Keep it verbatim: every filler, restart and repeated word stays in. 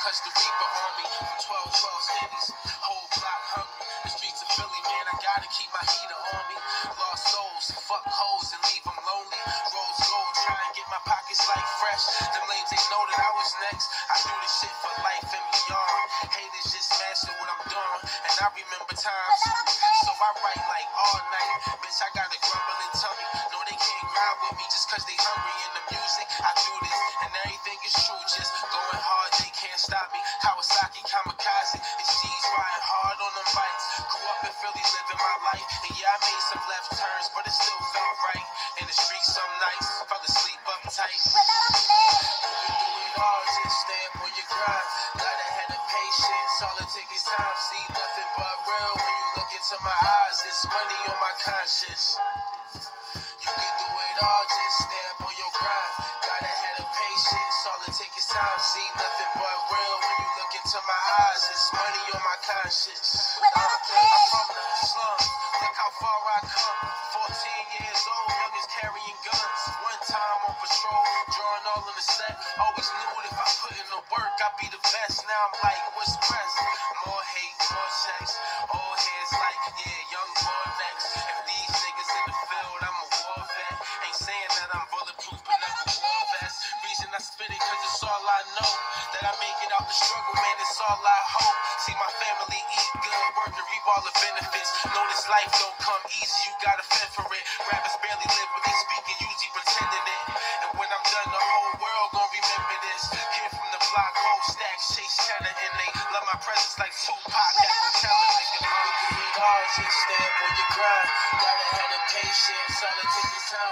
Cause the reaper on me from twelve twelve cities. Whole block hungry. The streets of Philly, man, I gotta keep my heater on me. Lost souls, fuck hoes and leave them lonely. Rose gold, try and get my pockets like fresh. Them lanes, they know that I was next. I do this shit for life and beyond. Haters just master what I'm doing. And I remember times, so I write like all night. Bitch, I got a grumbling tummy. No, they can't grind with me just cause they hungry in the music. I do this, and everything is true. Just going hard, they can't stop me. Kawasaki, kamikaze, and she's riding hard on them bikes. Grew up in Philly, living my life. And yeah, I made some left turns, but it still felt right. In the streets some nights, fell asleep uptight. You can do it all, just stay up on your grind. Gotta have the patience, all it takes is time. See nothing but real when you look into my eyes. There's money on my conscience. You can do it all, just stay up on your grind. Gotta have the patience, all it takes is time. See nothing but real when you look into my eyes. There's money on my conscience. Uh, I'm from the slums, look how far I come. fourteen years old, youngins carrying guns. One time on patrol, drawing all in the set. Always knew that if I put in the work, I'd be the best. Now I'm like, what's press? More hate, more checks. Old heads like, yeah, young boy next. If these niggas in the field, I'm a war vet. Ain't saying that I'm bulletproof, but never war vest. Reason I spit it, cause it's all I know. That I make it out the struggle, man, it's all I hope. See my family eat good, work and reap all the benefits. Know this life don't come easy, you gotta fend for it. Rappers barely live what they speaking, usually pretending it. And when I'm done, the whole world gon' remember this. Kid from the block, whole stack, chase cheddar, and they love my presence like Tupac. That will tell a nigga, man, do it hard, just stay up on your grind. Gotta have the patience, all it takes is time.